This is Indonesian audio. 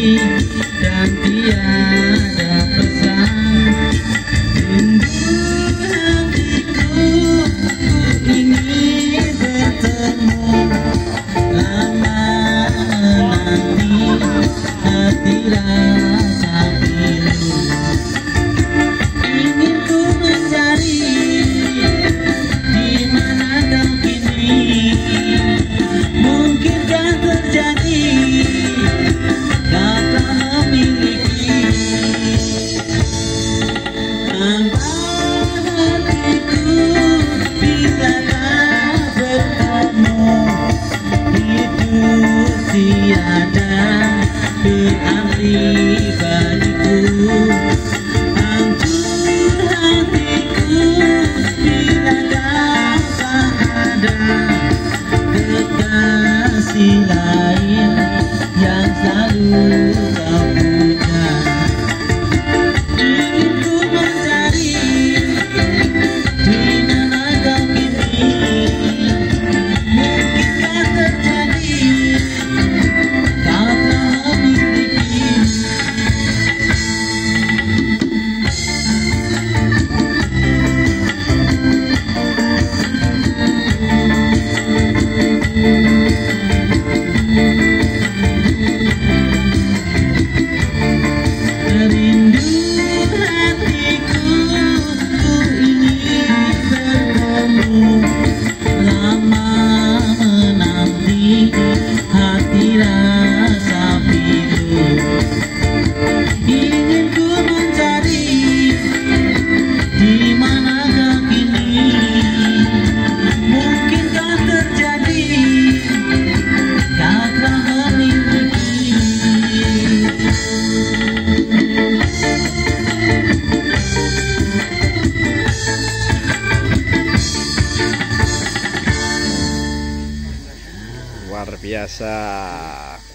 dan tiada pesan. Rindu hatiku, ku ingin bertemu. Lama menanti hati rasa pilu. Ingin ku mencari di mana kau kini. Mungkinkah terjadi kau tak memiliki. Tambah hatiku bila tak bertemu. Hidup tiada berarti bagiku. Hancur hatiku bila kau tak ada. Kekasih lain yang selalu kau puja. Ingin ku mencari di mana kau kini. Mungkinkah terjadi kau telah memiliki. Rindu hatiku, ku ingin bertemu. Lama menanti hati rasa pilu. Ingin ku mencari di mana kau kini. Mungkinkah terjadi kau telah memiliki. Luar biasa.